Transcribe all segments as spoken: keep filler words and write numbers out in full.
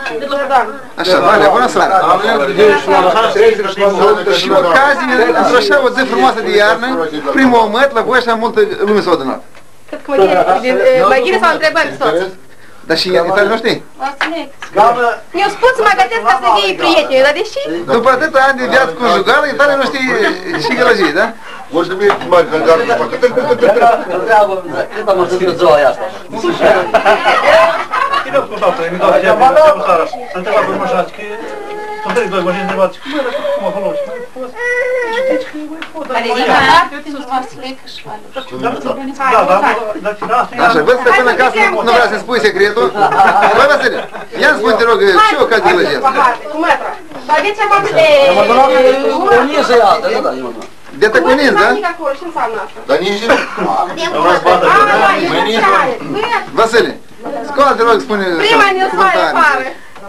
Așa, Valea, bună seara! Și ocazie, într-așa o zi frumoasă de iarnă, primul omăt, la voi așa multă lume s-a adunat. Cred că mă ghine sau întrebări soț. Dar și Italia nu știi? Mi-au spus să mă gătesc ca să fie prieteni, dar deși? După atâta ani de viață conjugală, Italia nu știe și gălăgie, da? Mulțumim, mai gândeam să facă. Cât am întâlnit ziua aia asta? Cine a spus asta? Mi-a dat aceea pe seara. Am întrebat pe așa, că sunt trei doi mașini întrebați, cum era, cum acolo? Știți că e pot, dar nu ia. Da, da, dar ține asta. Așa, văd că până acasă nu vrea să-mi spui secretul. Băi, Vasile, ia-mi spune, te rog, și eu ca de gălăgie asta. Cu mătra. Dar de ce am de... Am adunat o nisă ea, da, da, eu nu. De tăcuniți, da? Ce înseamnă asta? Dar nici nu. Vasile, scoală, te rog, spune Prima ne soare afară.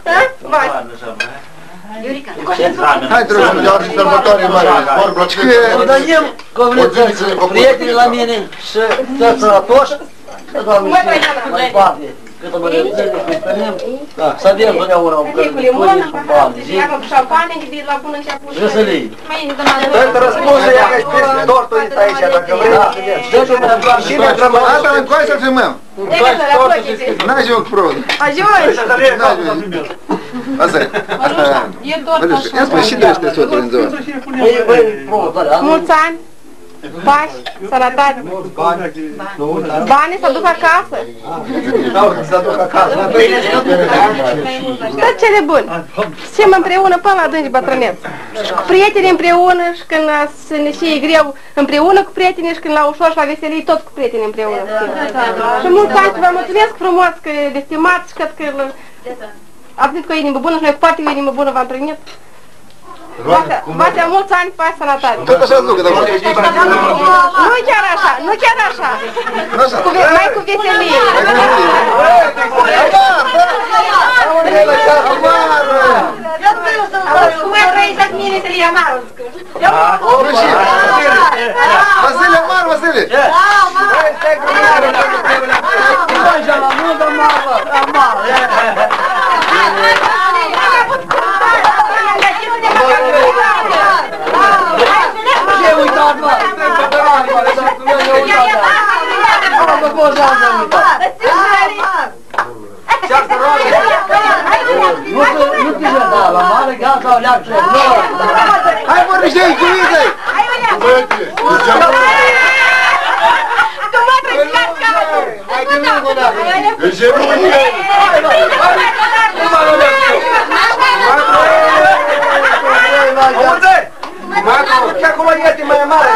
Hai, te rog, spune. Iar și sărbătoare mare, vor plăcere. Dăiem prietenii la mine și toți sănătoși. Mai parte. Cât am realizat, că îi să avem totdeauna un călătorie cu bani. Veselii. Dă-te răspunsul, ea că-i scris tortul aici, dacă vrei. Și ne trămăm. Asta în coaie să filmăm. N-ai joc prost. Ajungi! Asta e. Ia spune, și dorește soțul în ziua. Mulți ani, pași, sănătate, bani să duc acasă. Să duc acasă. Tot cele bune. Suntem împreună până la dângi bătrâneți. Cu prietenii împreună și când se ne și e greu împreună cu prietenii și când la ușor și la veselii tot cu prietenii împreună. Și mulți ani vă mulțumesc frumos că de stimați și cred că ați venit cu o inimă bună și noi cu foarte o inimă bună v-am primit. V-ați mulți ani, pași, sănătate. Tot așa zic, dar nu chiar așa, nu chiar așa. Mai cu veselie. Cum ai trăit la mine să-l ia amarul? Vasile, amar, Vasile! Ce uitat, mă? Nu te jăda, la mare gata, o leac și Hai, mă, niște cuvinte! Tu mă trăiți ca Hai de lungul ăla! Ești România! Auzi! Că acum este mai mare!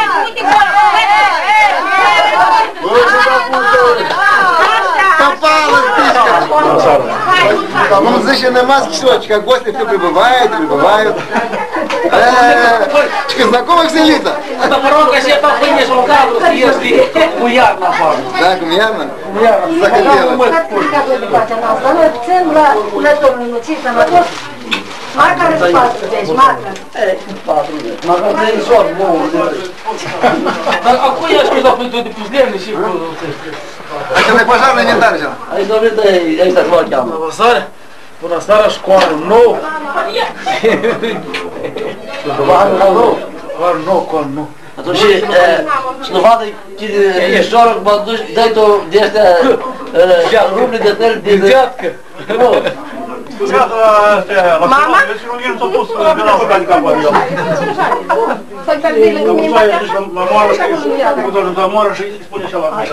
Попала спичка! Ну, зачем на маске что, гости все прибывают, прибывают. Эээ, знакомых с элита? Asta poruncă și e păpâine și un cadru să ieși cu iarna afară. Da, cum iarna? Zacadelă. Noi țin la lătorul nuțit sănătos, marca de patruzeci, marca. patruzeci, marca de izor, nouăzeci. Dar acum ești cu pentru de puzlemne și cu... Asta mai pajarul inventar așa. Aici doamne, aici așa o cheamă. Bună seara! Bună seara, școală nouă! Școală nouă? Școală nouă, școală nouă. Atunci, și nu vadă chișorul, mă duci, dai tu de astea ruble de tări de... Viatcă! Nu. Mama? Și nu s-a pus de la să ca bani. Să-i călzi lângă mine. La moară și îi la moară și îi spune așa la așa.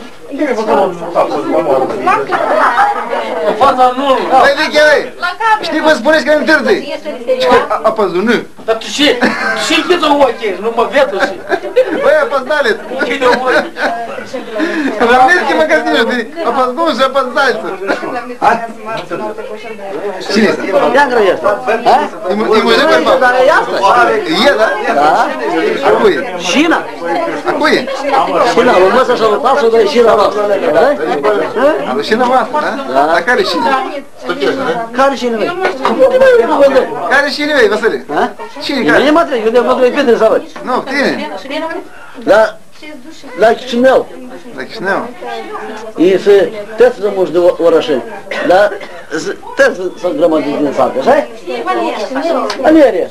În fața nu. Băi, Vicky, băi, știi cum spuneți că nu târzi? Și că apăs un nu. Dar tu ce? Ce închizi ochii? Nu mă vedu și... Băi, apăs dalet. Închide ochii. La mine mă găsniu, apăs nu și apăs dalță. Cine este? Ia grăiește. E muzicul în fapt. Dar e asta? E, da? Da? A cui e? Șina. A cui e? Șina, urmă să salutați și dă-i șina noastră. A lui șina voastră, da? Dar care șine? Care șina mea? Care șine, băi, Vasile? Cine Mine care? mă trec, eu de-am mă trec să văd. Nu, tine. La... La Chișinău. La Chișinău. И с тец за муж до Ворошин. Да, trebuie să grămădim din sate, așa? Valeria.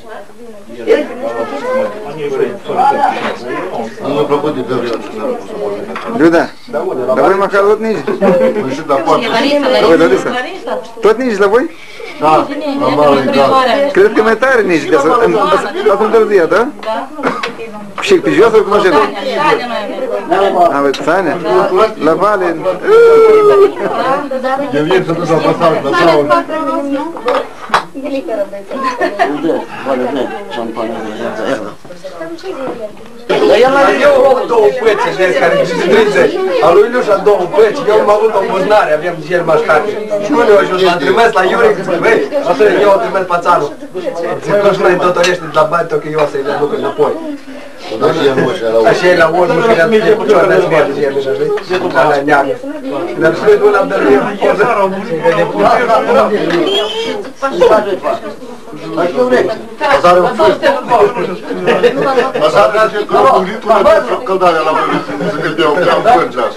Nu mi-a plăcut de Gabriel ce s-a pus să vorbim. Люда, la voi măcar tot nici? Păi și de poate. La voi, Larisa? Tot nici la voi? Da, normal, e gata. Cred că mai tare nici, că ați întârziat, da? Și pe jos sau cu mașină? A, voi cu Sania? La Vale? Eu vin să duc la pasare, la saună. Dar el are eu două păți, vezi, care se treizeci. A lui Iușa două păți, eu am avut o buznare, aveam gel mașcate. Și unde au ajuns, l-am trimis la Iuri, că spune, băi, asta eu o trimis pe țarul. Zic, nu știu, întotorește de la bani, că eu o să-i le aduc înapoi. Așa e la urmă, că le-am spus cu cioară de smerte, și el, știi? Ca la neagă. Le-am spus, nu l-am dăruit în poză. Pasare un fânt. Pasare zice că au gândit una de căldare la băviță, să gândeau că am fânt asta.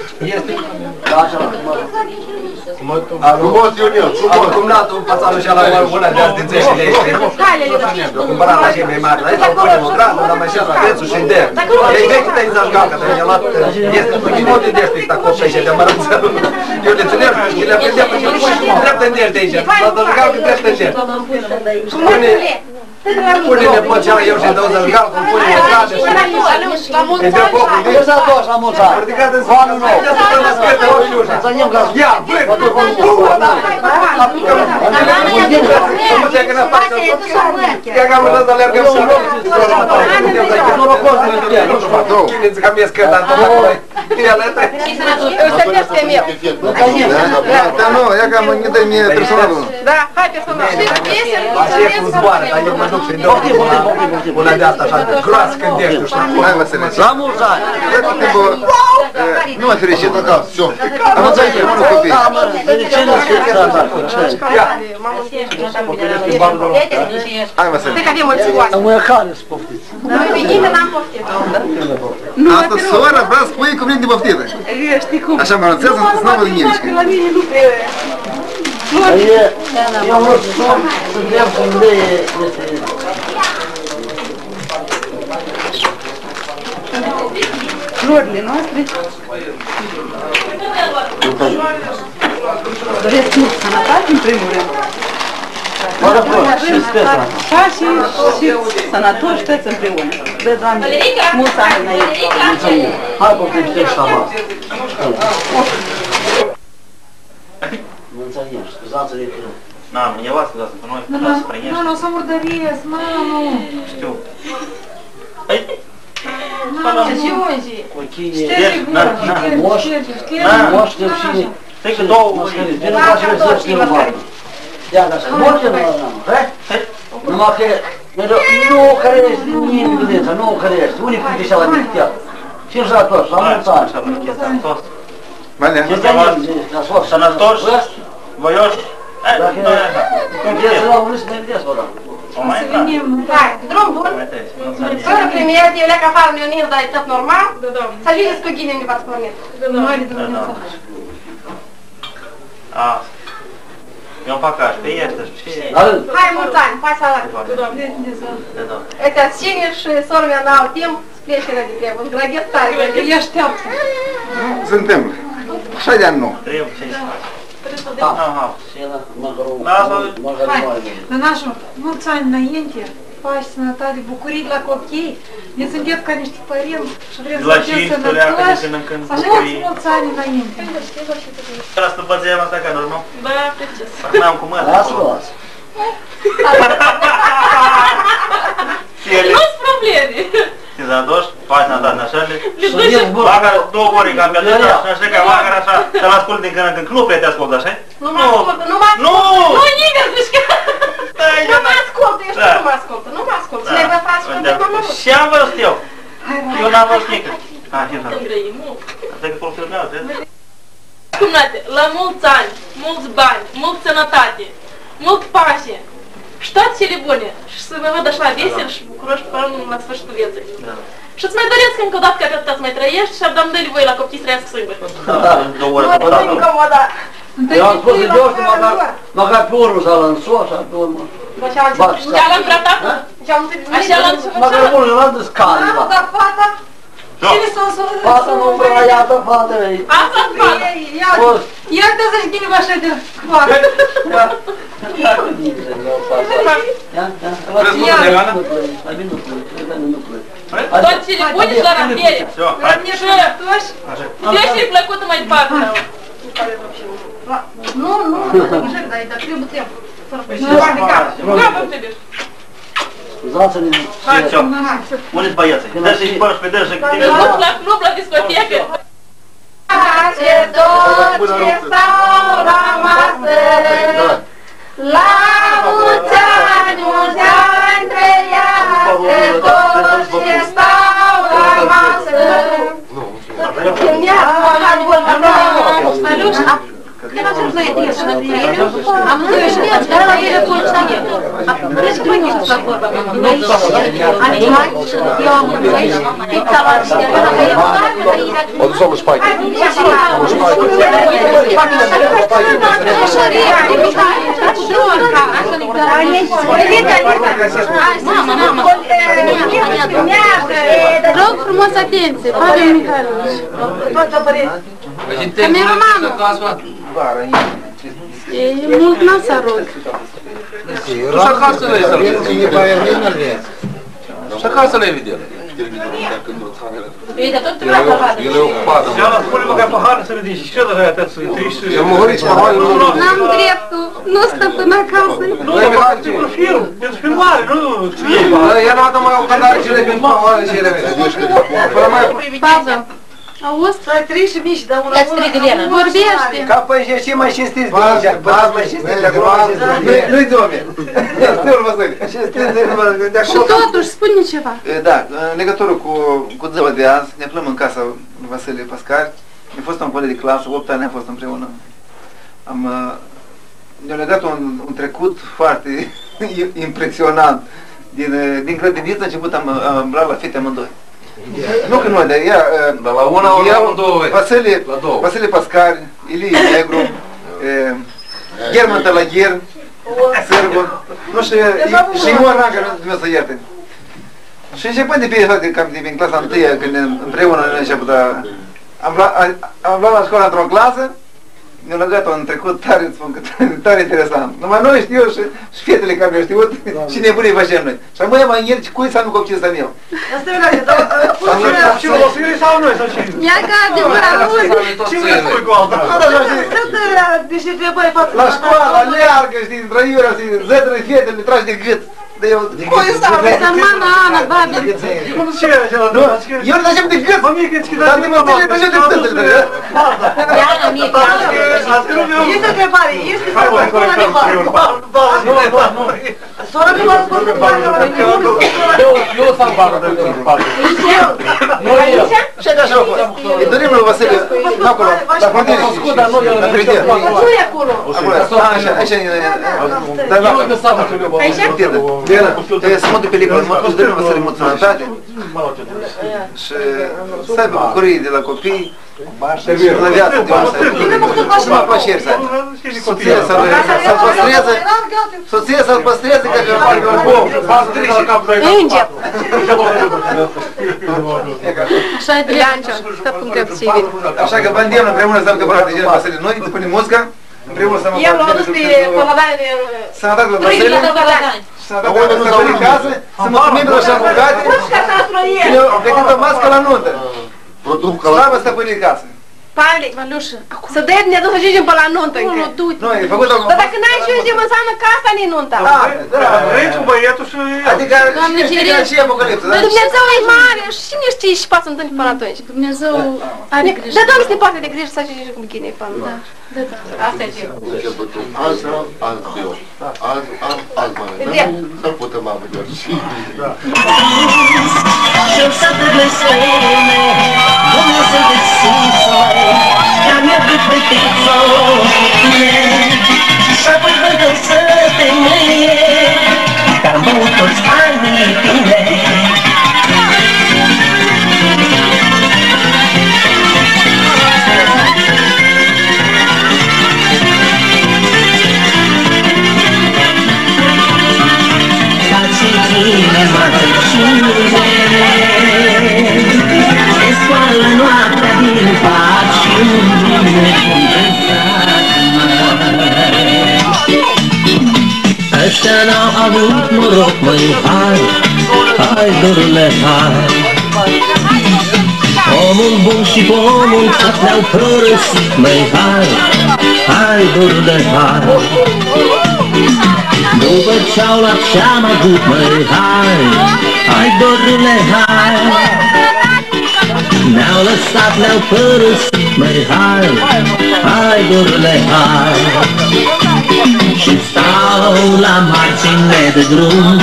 Frumos, Ionel, frumos. Am cumnat un pațanul și ala una de astea țeștile ăștia. Eu cumpărat la cei mai mari, la ăsta o punem în gradul, l-am mai la dețul și în der. Ei vechi te-ai zașgat, că te-ai luat, este pe multe de ăștia, acolo și de mărățel. Eu le țineam și le aprindea pe și drept în der de aici. S-a zașgat că drept în der. Pune-ne pe cea, eu și dau zașgat, cum pune în gradă și... E de focul, de... Eu s-a dus la mulți ani. Ridicat în zi, ia să te născătă o șușă. Ia, băi, bă, da. Cum ți-ai că n-a fac să-l fac? Ia că am lăsat să alergăm și acolo. Cine-ți că mi-e scătat? Ia lătă. Сердечко имел. Da, nu, ia că am înghită mie personalul. Да, hai personal. Așa e cum zboară, dar eu mă duc și-i dau una de asta așa, groasă gândești, nu știu. Hai, Vasile. La mulți ani. Iată timpul, nu mai fericit, da, все. Am înțeles pe unul copii. Da, mă, fericire să fie sănătate. Hai, Vasile. Ты ходим мульти глаз. Am mă care să poftiți. Мы виним нам пофтит. Asta sora vrea să spui cuvinte de poftită. Așa mă anunțez, să nouă linierișcă. La mine nu trebuie. Eu vreau să spun, suntem cu idee, este... Florile noastre. Doresc mult sănătate, în primul rând. Mă rog, și speța. Așa și, și sănătoși, toți împreună. Bă, Doamne, mulți ani înainte. Mulțumim. Hai, poftim, știi și ama. Mulțumim, scuzați-le că... N-am, eu asta scuzați, că noi putem să prăiești. Nu, nu o să murdăriesc, mamă. Știu. Păi... Mamă, ce unzi? Șterge gura, moș, moș, șterge. Stai că două... Vino ca și să știu mare. Ia, dar să moș în mână, hai? Numai că... Nu care ești, nimeni gândeță, nu care ești. Unii cu deșea la mictiat. Și-și la toți, la mulți ani. Valea. Sănătoși, voioși. Când la unul să ne vedeți, vă dau. Hai, drum bun. Fără primeri, eu lec afară, eu nici, dar e tot normal. Să ajungeți cu ghine, mi v-ați promis. Mare Dumnezeu. Asta. Eu fac așa, pe iertă și... Hai, mulți ani, hai să arăt. Ăsta cine și sora mea n-au timp, să plece de treabă. Îndrăgheți tare. E așteaptă. Se întâmplă. Așa de an nou. Trebuie ce-i să faci. Da. Aha. Și el, măgărul, Hai. Nănașu, mulți ani înainte, pași, sănătate, bucurii la copii. Ne sunteți ca niște părinți și vrem să fim sănătoși. Mulți, mulți ani înainte. Era să băzeam asta ca nu? Da, precis. N-am cum ăla. Lasă-o, lasă. Nu-s probleme. Te zadoși, faci natat nașale. Suntem bun. Vaca două ori în campionat, așa, așa că vaca așa, să-l ascult din când în când, că nu prea te ascult, așa? Nu mă ascultă, nu mă ascultă. Nu! Nu, nimeni nu știu. Nu mă ascultă, eu știu nu mă ascultă, nu mă ascultă. Să ne vă faci când te m-am avut. Și am văzut eu. Eu n-am văzut nică. Ah, și așa. Asta e că folosirea, vezi? Cumnate, la mulți ani, mulți bani, multă sănătate, mult pace și toate cele bune. Și să vă văd așa vesel și bucuroși până la sfârșitul vieții. Și îți mai doresc încă o dată că atât să mai trăiești și am dat-mi dă-i voi la copii să trăiască singuri. Două ori. Nu, nu incomoda. Eu am spus, eu știu, măcar pe urmă s-a lansat, așa, pe urmă. Și ala împrătat? Așa l-am început? Măcar pe urmă, eu l-am dus cale, Nu, dar fata? Cine s-a însoțit? Fata nu vrea, iată, fata ei. Asta fata. Ia te să-și ghini așa de fata. Ia, ia cu dintre, eu fac asta. Ia, ia. Mai bine nu pleci, mai bine nu pleci. Tot ce le puneți la rambiere. Și ce și-i plăcută mai departe? Nu, nu, dar trebuie timp. Bravo, trebuie. Scuzați-ne. Hai, ce? Unde-s băieții? Dă-și-i părși pe dă-și. Nu la discotecă. Ce tot ce stau la masă, la mulți ani, mulți ani trăiască, tot ce stau la masă. Câteva cer noi de ieși, am înțeles și de-ați, dar la ele toți la el. Vreți că mai niște la vorba, mă, aici, aici, eu am înțeles, pizza la și de la el, O dus omul spaică. Rog frumos atenție, Pavel Mihailovici. Cameramanul. E mult n-asa rog. Tu și acasă le-ai să-l Și acasă le-ai vedea. Ei, dar tot trebuie să vadă. El e ocupat. Ia, spune măcar paharul să ridici. Și ce dacă ai atât să ridici? El mă hăriți paharul. N-am dreptul, nu stă până acasă. Nu, dar fac un film. Pentru filmare, nu scrie. Ea n-a dat mai o cădare ce le vin paharul și ele vede. Pavel, auzi? Ai trei și mici, dar una bună. Vorbește. Ca păi și cei mai cinstiți din aici. Bănați mai cinstiți de acolo mai cinstiți. Nu-i domne. Nu-l văzui. Cinstiți de Și acolo. totuși, spune ceva. Da, în legătură cu, cu ziua de azi, ne aflăm în casa Vasile Pascari. A fost un coleg de clasă, opt ani am fost împreună. Am, ne-a legat un, un trecut foarte impresionant. Din, din grădiniță început am, am umblat la fete amândoi. Nu că noi, dar ea, Dar la una, ori la două. Vasile, La două. Vasile Pascari, Ilie Negru, German Talagher, Sârbu, nu știu, și Ioan Ranca, nu Dumnezeu să ierte. Și începând de pe cam din clasa întâia, când împreună ne început, am luat la școală într-o clasă, ne-a legat un trecut tare, îți spun că tare interesant. Numai noi știu și, și fetele care ne-au știut și nebunii facem noi. Și am mai în el și cui să nu copcii să eu. Asta e la dar... Și o să iei sau noi, sau cine? Ia ca adevărat, auzi. Ce vrei spui cu alta? Deși trebuie față. La școală, leargă, știi, trăiurea, știi, zătră fetele, tragi de gât. De eu... Sarmana Ana, Babel. Cum ce e acela? Eu nu dășem de gât! Mă mică, îți chidă Dar de mă tine dășem de tântele, da? Iana, mică. Este întrebare, este sora de bară. Sora de bară, sora de bară. Eu s-am bară de bară. Și așa a fost. Îi dorim lui Vasile, acolo, la frontieră. La frontieră. Nu e acolo. Acolo, așa, așa. Dar la... Aici? Să mă duc pe licul, mă duc de lumea să le mult sănătate și să aibă bucurii de la copii și la viață de oameni să aibă. Și mă plăceri să aibă. Soția să-l păstreze, soția să-l păstreze ca pe un par de un bom. Înger. Așa e Leancea, stă cum trebuie să-i vin. Așa că vă îndemn împreună să dăm căpărat de genul Vasile noi, să punem muzica, împreună să mă El l-a adus pe Pălădane. sănătate la Vasile, sănătate la stăpânii casă, să mulțumim la și avocate, și ne-au gătit o mască la nuntă. Slavă stăpânii casă. Pavel, Valușă, să dai ne duc să ajungem pe la nuntă încă. Nu, du-te. Nu, e făcut o... Dar dacă n-ai ajungem, înseamnă că asta nu-i nunta. Da, da. Vrei cu băietul și... Adică știi și apocalipsă, da? Dar Dumnezeu e mare și cine știe și poate să întâmple până atunci. Dumnezeu are grijă. Dar Doamne să ne poate de grijă să ajungem cu bikini până. Da, da. Asta e ziua. Azi am, azi ziua. Azi am, azi mai vedem. Să putem avea și... Dar mulți ani bine. ăștia n-au avut noroc, măi, hai, hai, dorule, hai. Omul bun și pomul tot ne-au părăsit, măi, hai, hai, dorule, hai. După ce-au luat ce-am avut, măi, hai, hai, dorule, hai. Ne-au lăsat, ne-au părăsit, măi, hai, hai, dorule, hai. Și stau la margine de drum,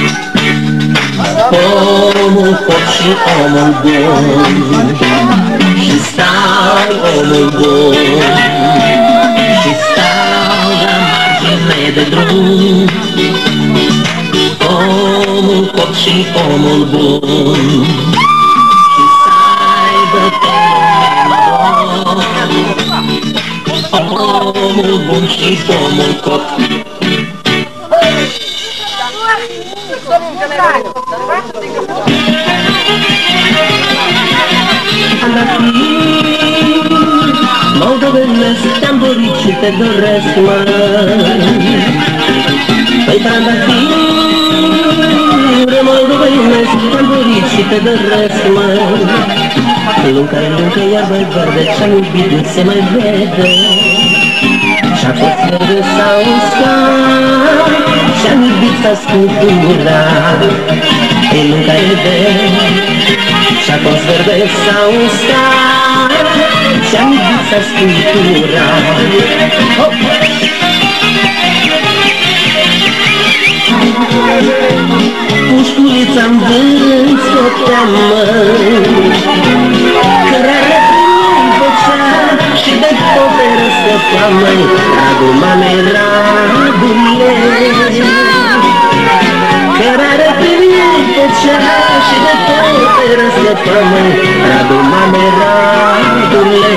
omul pot și omul bun. Și stau omul bun, și stau la margine de drum, omul pot și omul bun. Și să aibă omul bun și omul cot. Moldovenesc, te-am dorit și te doresc, măi. Păi trandafiră, moldovenesc, te-am dorit și te doresc, măi. Luncă, luncă, iarbă verde, ce-am iubit nu se mai vede. Și-a fost verde sau uscat, și-am iubit să ascult gura. Ei, luncă, e verde, și-a fost verde sau uscat, și-am iubit să ascult gura. Pușculița-n vânt scoteam, măi, cărarea prin făcea și de poveră scăpea, măi, Radu, mame, Radule. Cărarea prin făcea și de poveră scăpea, măi, Radu, mame, Radule.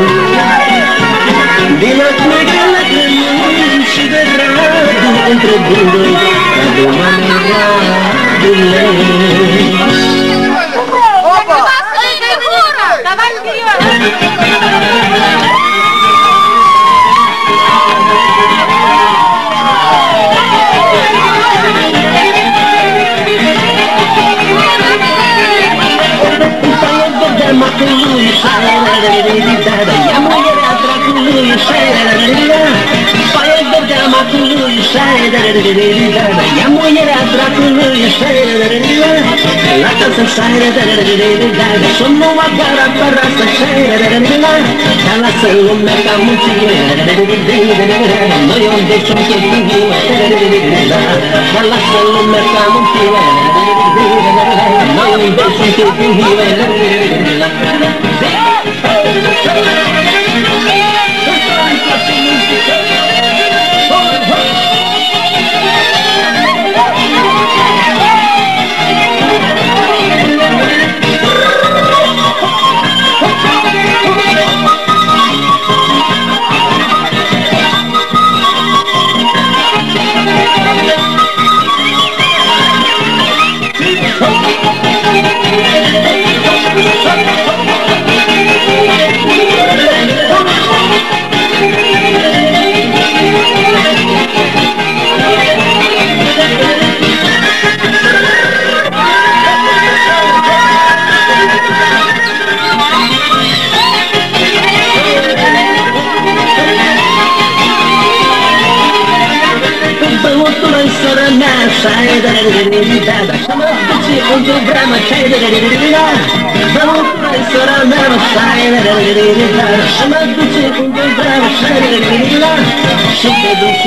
Din acmecă la cremânt și de Radu între gânduri, Radu, mame, Radule. Давай вперед! Macului, șaia-la-la-la-la-la-la, ia muierea dracului, șaia-la-la-la-la-la. Paie verdea macului, șaia-la-la-la-la-la-la, ia muierea dracului, șaia-la-la-la-la-la. La casă, șaia-la-la-la-la-la-la, și-o noua gara părasă, șaia-la-la-la-la-la. Dar lasă lumea ca mulțime, noi unde și-o cheltuim, dar lasă lumea ca mulțime, noi unde și-o cheltuim. Șaia-la-la-la-la-la, și mă duce într-o bramă, șaia-la-la-la-la-la. Băutura-i sora mea, șaia-la-la-la-la-la, și mă duce într-o bramă, șaia-la-la-la-la. Și te duce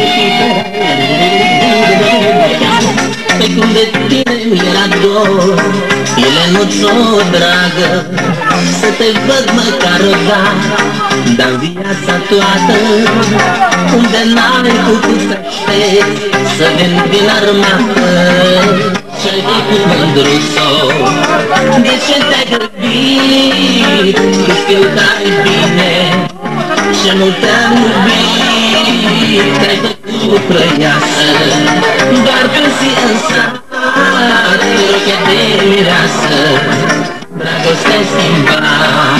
pe cum de tine mi-era dor, ele nu-ți-o dragă, să te văd măcar o dată, dar viața toată, unde n-ai putut să aștepți, să vin din armată, ce-i cu mândruțo. De ce te-ai grăbit, că știu că ai bine, și nu te-am iubit, te-ai făcut trăiasă, doar pe zi în sat, roche de mireasă, dragoste schimbat.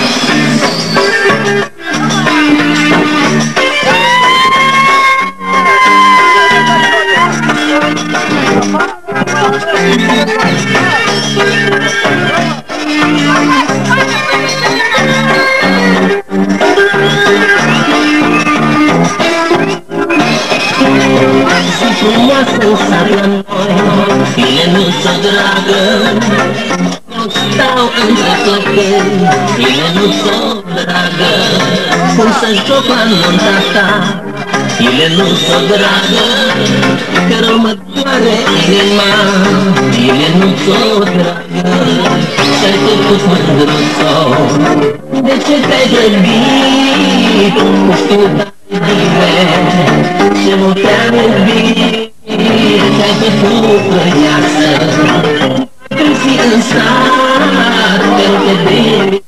frumoasă în sat la noi, Ilenuță dragă, stau între socări, Ilenuță dragă, cum să joc la nunta ta, Ilenuță dragă, că rău mă doare inima, Ilenuță dragă, ce-ai făcut mândruțo, de ce te-ai grăbit, nu știu, dar ce mă te-am iubit, te-ai făcut plăiasă, când fi în sat, te rog de bine.